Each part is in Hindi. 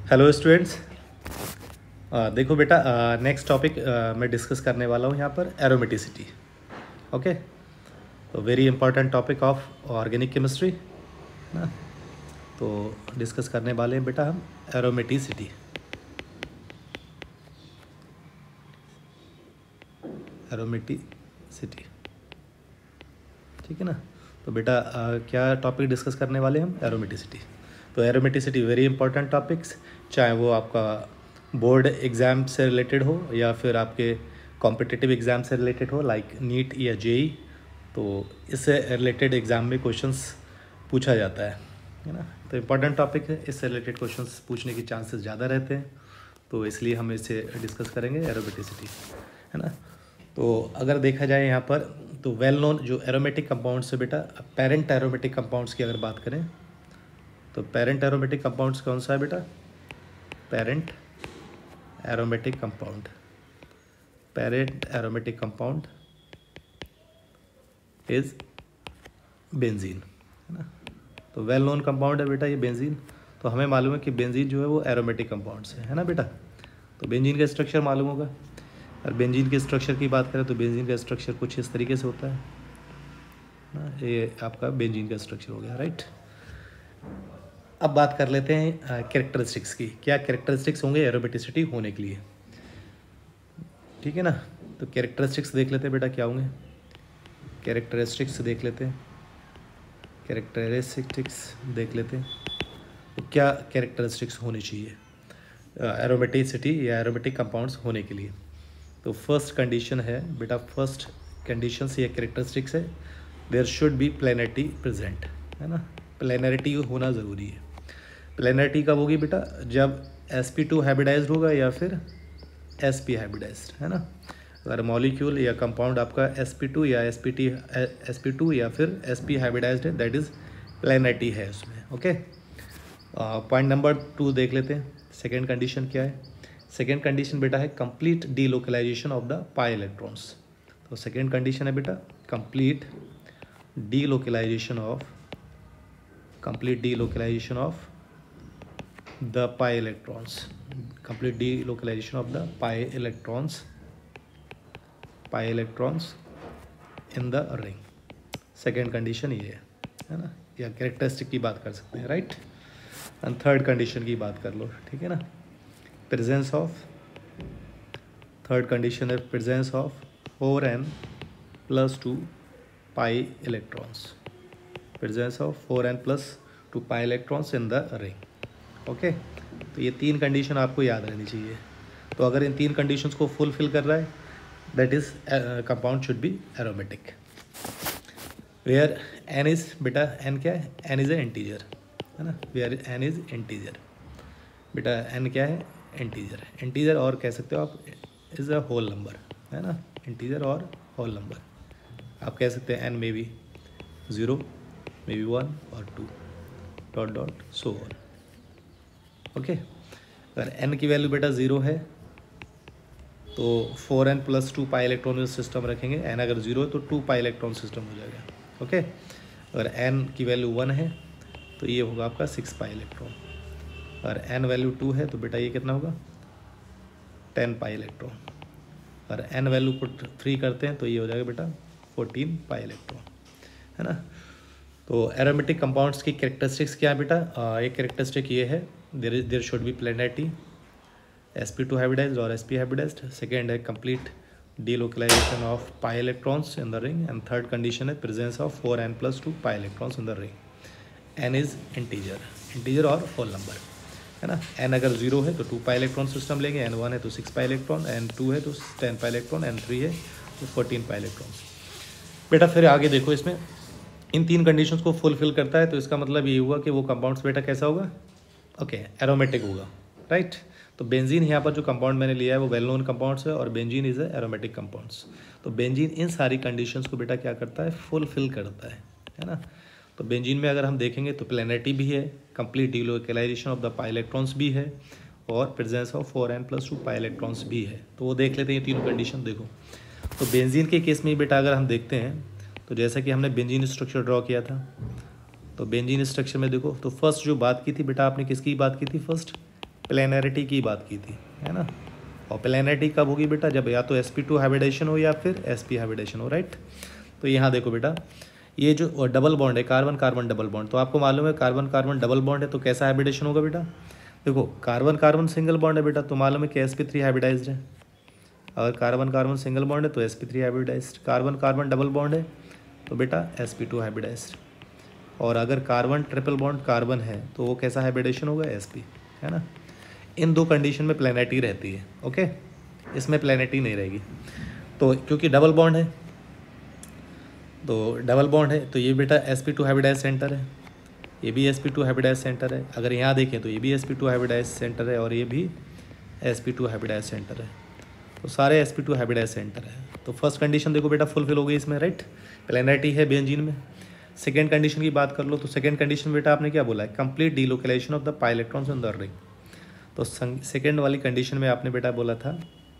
Hello students. देखो बेटा, नेक्स्ट टॉपिक मैं डिस्कस करने वाला हूँ यहाँ पर एरोमेटिसिटी। ओके, तो very important topic of organic chemistry ना। तो डिस्कस करने वाले हैं बेटा हम एरोमेटिसिटी। एरोमेटिसिटी, ठीक है ना। तो बेटा क्या टॉपिक डिस्कस करने वाले हैं हम? एरोमेटिसिटी। तो एरोमेटिसिटी वेरी इंपॉर्टेंट टॉपिक्स, चाहे वो आपका बोर्ड एग्ज़ाम से रिलेटेड हो या फिर आपके कॉम्पिटिटिव एग्ज़ाम से रिलेटेड हो, लाइक नीट या जेई। तो इससे रिलेटेड एग्ज़ाम में क्वेश्चंस पूछा जाता है ना। तो इम्पॉर्टेंट टॉपिक है, इससे रिलेटेड क्वेश्चंस पूछने के चांसेस ज़्यादा रहते हैं, तो इसलिए हम इसे डिस्कस करेंगे एरोमेटिसिटी, है ना। तो अगर देखा जाए यहाँ पर, तो वेल नोन जो एरोमेटिक कंपाउंड्स है बेटा, पेरेंट एरोमेटिक कंपाउंड्स की अगर बात करें तो पेरेंट एरोमेटिक कंपाउंड्स कौन सा है बेटा? Parent aromatic compound, parent aromatic compound is benzene, है ना। तो वेल नोन कंपाउंड है बेटा ये बेंजीन। तो हमें मालूम है कि बेंजीन जो है वो एरोमेटिक कंपाउंड है ना बेटा। तो बेंजीन का स्ट्रक्चर मालूम होगा। और बेंजीन के स्ट्रक्चर की बात करें तो बेंजीन का स्ट्रक्चर कुछ इस तरीके से होता है ना। ये आपका बेंजीन का स्ट्रक्चर हो गया, राइट। अब बात कर लेते हैं कैरेक्टरिस्टिक्स की। क्या कैरेक्टरिस्टिक्स होंगे एरोमेटिसिटी होने के लिए, ठीक है ना। तो कैरेक्टरिस्टिक्स देख लेते हैं बेटा क्या होंगे। कैरेक्टरिस्टिक्स देख लेते हैं, कैरेक्टरिस्टिक्स देख लेते हैं। तो क्या कैरेक्टरिस्टिक्स होनी चाहिए एरोमेटिसिटी या एरोमेटिक कंपाउंड्स होने के लिए? तो फर्स्ट कंडीशन है बेटा, फर्स्ट कंडीशन से या कैरेक्टरिस्टिक्स है, there should be planarity present, है ना। प्लेनरिटी होना ज़रूरी है। प्लेनरिटी कब होगी बेटा? जब sp2 हाइब्रिडाइज्ड होगा या फिर sp हाइब्रिडाइज्ड, है ना। अगर मॉलिक्यूल या कंपाउंड आपका sp2 या sp2 या फिर sp हाइब्रिडाइज्ड है, दैट इज़ प्लेनरिटी है उसमें। ओके, पॉइंट नंबर 2 देख लेते हैं। सेकेंड कंडीशन क्या है? सेकेंड कंडीशन बेटा है complete delocalisation of the pi electrons. तो सेकेंड कंडीशन है बेटा complete delocalisation of the pi electrons, complete delocalisation of the pi electrons in the ring. Second condition ये है ना, या कैरेक्टरिस्टिक की बात कर सकते हैं, राइट। एंड थर्ड कंडीशन की बात कर लो, ठीक है ना। प्रेजेंस ऑफ, थर्ड कंडीशन है presence of 4n+2 pi electrons, presence of 4n+2 pi electrons in the ring. Okay, तो ये तीन कंडीशन आपको याद रहनी चाहिए। तो अगर इन तीन कंडीशंस को फुलफिल कर रहा है, that is compound should be aromatic. Where n is बेटा, n क्या है? n इज ए इंटीजर, है ना। वेयर n इज इंटीजर बेटा, n क्या है? इंटीजर। इंटीजर और कह सकते हो आप इज़ अ होल नंबर, है ना। इंटीजर और होल नंबर आप कह सकते हैं। n में भी 0, मे बी 1 और 2, dot dot so on. Okay, अगर n की वैल्यू बेटा 0 है तो 4n+2 पाई इलेक्ट्रॉन सिस्टम रखेंगे। n अगर 0 है तो 2 पाई इलेक्ट्रॉन सिस्टम हो जाएगा। ओके, अगर n की वैल्यू 1 है तो ये होगा आपका 6 पाई इलेक्ट्रॉन। अगर n वैल्यू 2 है तो बेटा ये कितना होगा? 10 पाई इलेक्ट्रॉन। अगर n वैल्यू को 3 करते हैं तो ये हो जाएगा बेटा 14 पाई इलेक्ट्रॉन, है ना। तो एरोमेटिक कंपाउंड्स की कैरेक्टरिस्टिक्स क्या है बेटा? एक कैरेक्टरिस्टिक ये है, there should be planarity, sp2 hybridised और sp हाइब्रिडाइज्ड। सेकेंड है complete delocalisation of pi electrons in the ring. And third condition है presence of 4n+2 pi electrons in the ring. n is integer और होल नंबर, है ना। n अगर 0 है तो 2 पाई इलेक्ट्रॉन सिस्टम लेंगे, n 1 है तो 6 पाई इलेक्ट्रॉन, n 2 है तो 10 पाई इलेक्ट्रॉन, n 3 है तो 14 पाई इलेक्ट्रॉन। बेटा फिर आगे देखो, इसमें इन तीन कंडीशंस को फुलफिल करता है, तो इसका मतलब ये हुआ कि वो कंपाउंड्स बेटा कैसा होगा? ओके, एरोमेटिक होगा, राइट। तो बेंजीन यहाँ पर जो कंपाउंड मैंने लिया है वो वेल नोन कंपाउंड्स है, और बेंजीन इज एरोमेटिक कंपाउंड्स। तो बेंजीन इन सारी कंडीशंस को बेटा क्या करता है? फुलफिल करता है ना। तो बेंजीन में अगर हम देखेंगे तो प्लेनरिटी भी है, complete delocalisation of the pi electrons भी है, और presence of 4n+2 pi electrons भी है। तो वो देख लेते हैं ये तीनों कंडीशन। देखो, तो बेंजीन के केस में बेटा अगर हम देखते हैं तो जैसा कि हमने बेंजीन स्ट्रक्चर ड्रॉ किया था, तो बेंजीन स्ट्रक्चर में देखो, तो फर्स्ट जो बात की थी बेटा, आपने किसकी बात की थी? फर्स्ट प्लेनरिटी की बात की थी, है ना। और प्लेनरिटी कब होगी बेटा, जब या तो sp2 हाइब्रिडेशन हो या फिर sp हाइब्रिडेशन हो, राइट। तो यहाँ देखो बेटा, ये जो डबल बॉन्ड है, कार्बन कार्बन डबल बॉन्ड, तो आपको मालूम है कार्बन कार्बन डबल बॉन्ड है तो कैसा हाइब्रिडेशन होगा बेटा। देखो कार्बन कार्बन सिंगल बॉन्ड है बेटा, तो मालूम है कि sp3 हाइब्रिडाइज्ड है। अगर कार्बन कार्बन सिंगल बॉन्ड है तो sp3 hybridised, carbon carbon double bond है तो बेटा sp2 हाइब्रिडाइज्ड। और अगर कार्बन ट्रिपल बॉन्ड कार्बन है तो वो कैसा हाइब्रिडेशन होगा, sp, है ना। इन दो कंडीशन में प्लेनेटी रहती है, ओके, इसमें प्लेनेटी नहीं रहेगी। तो क्योंकि डबल बॉन्ड है, तो डबल बॉन्ड है तो ये बेटा sp2 हाइब्रिडाइज सेंटर है, ये भी sp2 हाइब्रिडाइज सेंटर है। अगर यहाँ देखें तो ये भी sp2 हाइब्रिडाइज सेंटर है और ये भी sp2 हाइब्रिडाइज सेंटर है, तो सारे sp2 हाइब्रिडाइज सेंटर है। तो फर्स्ट कंडीशन देखो बेटा फुलफिल हो गई इसमें, राइट, प्लेनेरिटी है बेंजीन में। सेकेंड कंडीशन की बात कर लो, तो सेकेंड कंडीशन बेटा आपने क्या बोला है, complete delocalisation of the pi electrons in the ring. तो सेकेंड वाली कंडीशन में आपने बेटा बोला था,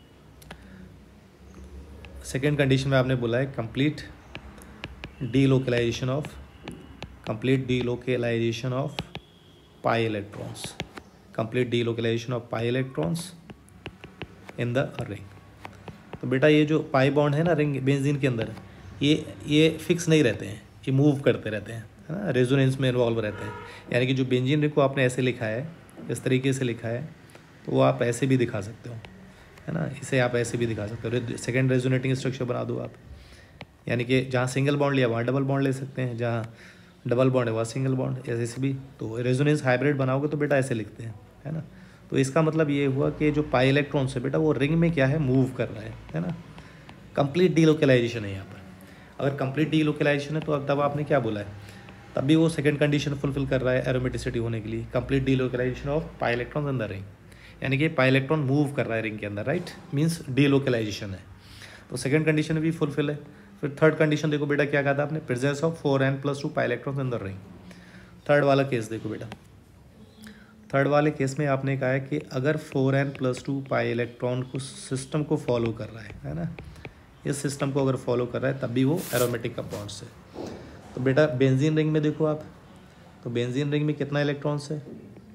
सेकेंड कंडीशन में आपने बोला है complete delocalisation of pi electrons, complete delocalisation of pi electrons in the ring. तो बेटा ये जो पाई बॉन्ड है ना रिंग बेंजीन के अंदर, ये फिक्स नहीं रहते हैं, ये मूव करते रहते हैं, है ना, रेजोनेंस में इन्वॉल्व रहते हैं। यानी कि जो बेंजीन रिंग को आपने ऐसे लिखा है, इस तरीके से लिखा है, तो वो आप ऐसे भी दिखा सकते हो, है ना, इसे आप ऐसे भी दिखा सकते हो, सेकेंड रेजोनेटिंग स्ट्रक्चर बना दो आप। यानी कि जहाँ सिंगल बॉन्ड लिया वहाँ डबल बॉन्ड ले सकते हैं, जहाँ डबल बॉन्ड है वहाँ सिंगल बॉन्ड, ऐसे भी। तो रेजोनेंस हाइब्रिड बनाओगे तो बेटा ऐसे लिखते हैं, है ना। तो इसका मतलब ये हुआ कि जो पाई इलेक्ट्रॉन्स है बेटा वो रिंग में क्या है, मूव कर रहा है ना। कंप्लीट डीलोकेलाइजेशन है यहाँ पर। अगर कंप्लीट डीलोकेलाइजेशन है तो अब तब आपने क्या बोला है, तब भी वो सेकंड कंडीशन फुलफिल कर रहा है एरोमेटिसिटी होने के लिए, complete delocalisation of pi electrons in the ring. यानी कि पाई इलेक्ट्रॉन मूव कर रहा है रिंग के अंदर, राइट, मीन्स डीलोकेलाइजेशन है। तो सेकंड कंडीशन भी फुलफिल है। फिर थर्ड कंडीशन देखो बेटा क्या कहा था आपने, presence of 4n+2 pi electrons in the ring. Third वाला केस देखो बेटा, थर्ड वाले केस में आपने कहा है कि अगर 4n+2 पाई इलेक्ट्रॉन को सिस्टम को फॉलो कर रहा है ना, इस सिस्टम को अगर फॉलो कर रहा है तब भी वो एरोमेटिक कंपाउंड्स है। तो बेटा बेंजीन रिंग में देखो आप, तो बेंजीन रिंग में कितना इलेक्ट्रॉन्स है,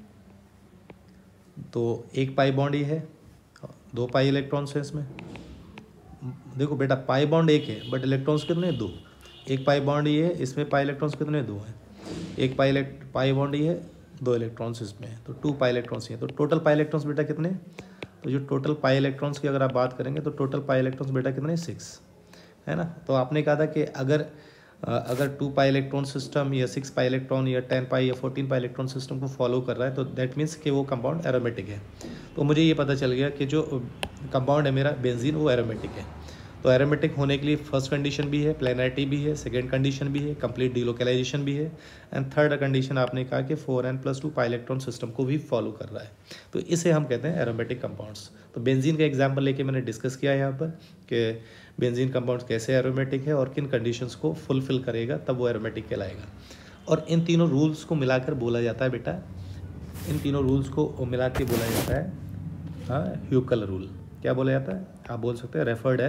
तो एक पाई बॉन्ड ही है, 2 पाई इलेक्ट्रॉन्स है इसमें। देखो बेटा पाई बॉन्ड एक है बट इलेक्ट्रॉन्स कितने, 2। एक पाई बॉन्ड ही है, इसमें पाई इलेक्ट्रॉन्स कितने, 2 हैं। एक पाई बॉन्ड ही है, 2 इलेक्ट्रॉन्स इसमें है, तो 2 पाई इलेक्ट्रॉन्स ही है। तो टोटल पाई इलेक्ट्रॉन्स बेटा कितने, तो जो टोटल पाई इलेक्ट्रॉन्स की अगर आप बात करेंगे तो टोटल पाई इलेक्ट्रॉन्स बेटा कितने, 6, है ना। तो आपने कहा था कि अगर 2 पाई इलेक्ट्रॉन सिस्टम या 6 पाई इलेक्ट्रॉन या 10 पाई या 14 पाई इलेक्ट्रॉन सिस्टम को फॉलो कर रहा है तो दैट मीन्स कि वो कंपाउंड एरोमेटिक है। तो मुझे ये पता चल गया कि जो कंपाउंड है मेरा बेंजीन वो एरोमेटिक है। तो एरोमेटिक होने के लिए फर्स्ट कंडीशन भी है, प्लेनरिटी भी है, सेकेंड कंडीशन भी है, कंप्लीट डीलोकेलाइजेशन भी है, एंड थर्ड कंडीशन आपने कहा कि 4n+2 पाई इलेक्ट्रॉन सिस्टम को भी फॉलो कर रहा है। तो इसे हम कहते हैं एरोमेटिक कंपाउंड्स। तो बेंजीन का एग्जाम्पल लेके मैंने डिस्कस किया यहाँ पर कि बेंजीन कंपाउंड्स कैसे एरोमेटिक है और किन कंडीशंस को फुलफिल करेगा तब वो एरोमेटिक कहलाएगा। और इन तीनों रूल्स को मिलाकर बोला जाता है बेटा, इन तीनों रूल्स को मिला के बोला जाता है ह्यूकल रूल। क्या बोला जाता है, आप बोल सकते हैं referred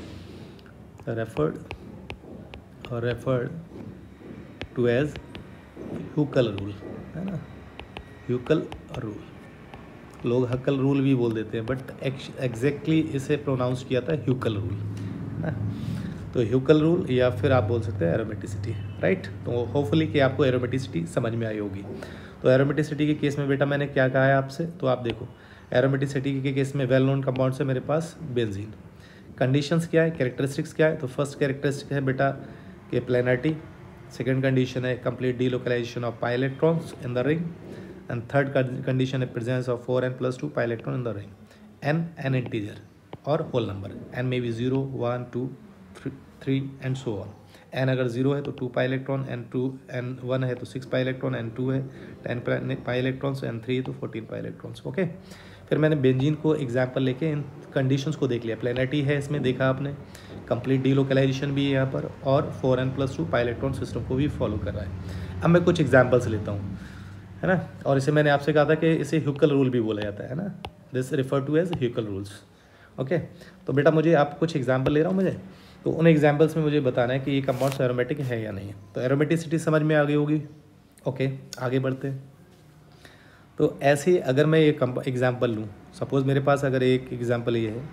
to as Huckel rule, है ना, ह्यूकल रूल। लोग हक्कल रूल भी बोल देते हैं बट एग्जैक्टली इसे प्रोनाउंस किया था ह्यूकल रूल, है ना। तो ह्यूकल रूल या फिर आप बोल सकते हैं एरोमेटिसिटी, राइट। तो होपफुली कि आपको एरोमेटिसिटी समझ में आई होगी। तो एरोमेटिसिटी के केस में बेटा मैंने क्या कहा है आपसे, तो आप देखो एरोमेटिसिटी के केस में वेल नोन कंपाउंड है मेरे पास बेंजीन। कंडीशंस क्या है, कैरेक्टरिस्टिक्स क्या है, तो फर्स्ट कैरेक्टरिस्टिक है बेटा कि प्लेनरिटी, सेकेंड कंडीशन है complete delocalisation of pi electrons in the ring, and third condition है presence of 4n+2 pi electron in the ring. N integer और होल नंबर, एन में भी 0, 1, 2, 3 एंड सो ऑन। एन अगर 0 है तो 2 पाई इलेक्ट्रॉन, एन 1 है तो 6 पाई इलेक्ट्रॉन, एन 2 है 10 पाई इलेक्ट्रॉन्स, एन 3 तो 14 पाई इलेक्ट्रॉन्स, ओके। फिर मैंने बेंजीन को एग्जाम्पल लेके इन कंडीशंस को देख लिया। प्लेनरिटी है इसमें देखा आपने, कंप्लीट डीलोकेलाइजेशन भी है यहाँ पर, और 4n+2 पाई इलेक्ट्रॉन सिस्टम को भी फॉलो कर रहा है। अब मैं कुछ एग्जाम्पल्स लेता हूँ, है ना। और इसे मैंने आपसे कहा था कि इसे ह्यूकल रूल भी बोला जाता है ना, this refer to as Huckel rules, okay. तो बेटा मुझे आप कुछ एग्जाम्पल ले रहा हूँ मुझे, तो उन एग्जाम्पल्स में मुझे बताना है कि ये कंपाउंड्स एरोमेटिक है या नहीं। तो एरोमेटिसिटी समझ में आ गई होगी, ओके। आगे बढ़ते हैं। तो ऐसे अगर मैं ये एग्जांपल लूँ, सपोज़ मेरे पास अगर एक एग्जांपल ये है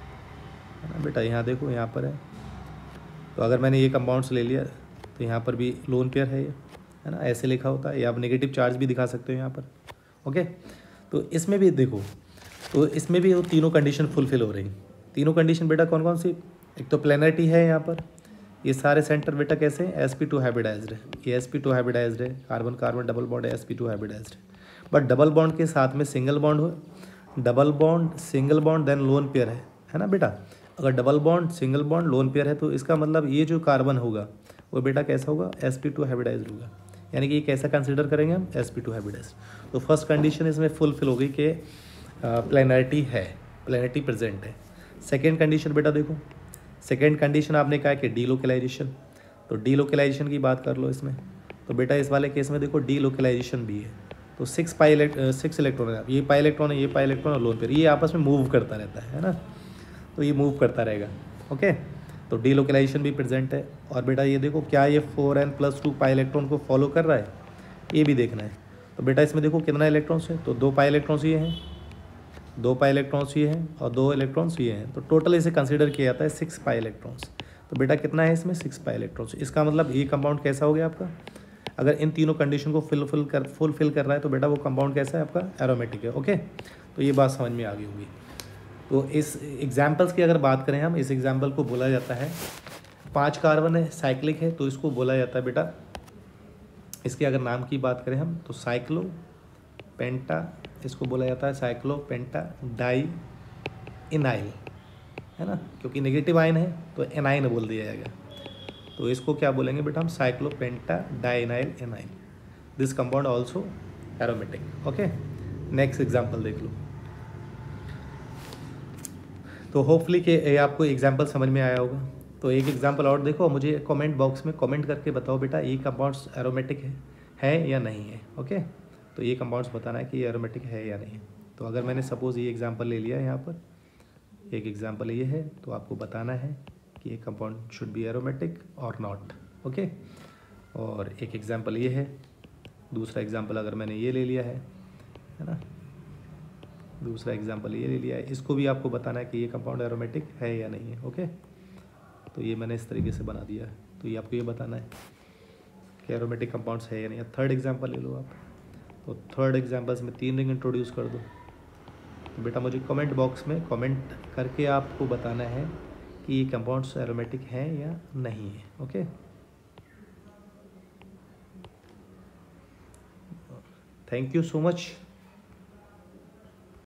ना बेटा, यहाँ देखो यहाँ पर है, तो अगर मैंने ये कंपाउंड्स ले लिया तो यहाँ पर भी लोन पेयर है ये, है ना, ऐसे लिखा होता है, या आप नेगेटिव चार्ज भी दिखा सकते हो यहाँ पर। ओके, तो इसमें भी देखो, तो इसमें भी वो तीनों कंडीशन फुलफिल हो रही। तीनों कंडीशन बेटा कौन कौन सी? एक तो प्लेनरिटी है यहाँ पर, ये सारे सेंटर बेटा कैसे हैं? sp2 हाइब्रिडाइज्ड है, ये sp2 हाइब्रिडाइज्ड है, कार्बन कार्बन डबल बॉन्ड है, sp2 हाइब्रिडाइज्ड है। बट डबल बॉन्ड के साथ में सिंगल बॉन्ड हो, double bond single bond then lone pair है ना बेटा। अगर double bond single bond lone pair है तो इसका मतलब ये जो कार्बन होगा वो बेटा कैसा होगा? sp2 हाइब्रिडाइज्ड होगा। यानी कि ये कैसा कंसिडर करेंगे हम? sp2 hybridised. तो फर्स्ट कंडीशन इसमें फुलफिल हो गई कि प्लेनरिटी है, प्लेनरिटी प्रेजेंट है। सेकेंड कंडीशन बेटा देखो, सेकेंड कंडीशन आपने कहा कि डीलोकलाइजेशन, तो डीलोकलाइजेशन की बात कर लो इसमें। तो बेटा इस वाले केस में देखो डीलोकलाइजेशन भी है, तो 6 इलेक्ट्रॉन है, ये पाई इलेक्ट्रॉन है, ये पाई इलेक्ट्रॉन और लोन पेयर, ये आपस में मूव करता रहता है ना, तो ये मूव करता रहेगा। ओके, तो डीलोकलाइजेशन भी प्रेजेंट है। और बेटा ये देखो क्या ये 4n+2 पाई इलेक्ट्रॉन को फॉलो कर रहा है, ये भी देखना है। तो बेटा इसमें देखो कितना इलेक्ट्रॉन्स है, तो 2 पाई इलेक्ट्रॉन्स ये हैं, 2 पाई इलेक्ट्रॉन्स ये हैं और 2 इलेक्ट्रॉन्स ये हैं, तो टोटल इसे कंसीडर किया जाता है 6 पाई इलेक्ट्रॉन्स। तो बेटा कितना है इसमें? 6 पाई इलेक्ट्रॉन्स। इसका मतलब ये कंपाउंड कैसा हो गया आपका? अगर इन तीनों कंडीशन को फुलफिल कर रहा है तो बेटा वो कंपाउंड कैसा है आपका? एरोमेटिक है। ओके, तो ये बात समझ में आ गई होगी। तो इस एग्जाम्पल्स की अगर बात करें हम, इस एग्जाम्पल को बोला जाता है 5 कार्बन है, साइक्लिक है, तो इसको बोला जाता है बेटा, इसके अगर नाम की बात करें हम तो साइक्लो पेंटा, इसको बोला जाता है साइक्लो पेंटा डाई इनाइल, है ना, क्योंकि नेगेटिव आयन है तो एनाइन बोल दिया जाएगा। तो इसको क्या बोलेंगे बेटा हम? Cyclopentadienyl anion. This compound also aromatic. Okay, next example देख लो। तो होपफुली कि ये आपको एग्जाम्पल समझ में आया होगा। तो एक एग्जाम्पल और देखो, मुझे कमेंट बॉक्स में कमेंट करके बताओ बेटा ये कंपाउंड्स एरोमेटिक है या नहीं है। ओके, तो ये कंपाउंड्स बताना है कि ये एरोमेटिक है या नहीं है। तो अगर मैंने सपोज़ ये एग्जांपल ले लिया है, यहाँ पर एक एग्जांपल ये है, तो आपको बताना है कि ये कंपाउंड शुड बी एरोमेटिक और नॉट। ओके, और एक एग्जांपल ये है, दूसरा एग्जांपल अगर मैंने ये ले लिया है ना, दूसरा एग्जांपल ये ले लिया है, इसको भी आपको बताना है कि ये कंपाउंड एरोमेटिक है या नहीं है। ओके, तो ये मैंने इस तरीके से बना दिया है, तो ये आपको ये बताना है कि एरोमेटिक कंपाउंड्स है या नहीं। थर्ड एग्जांपल ले लो आप, तो थर्ड एग्जांपल्स में 3 रिंग इंट्रोड्यूस कर दो। तो बेटा मुझे कमेंट बॉक्स में कमेंट करके आपको बताना है कि ये कंपाउंड्स एरोमेटिक हैं या नहीं है। Okay, thank you so much.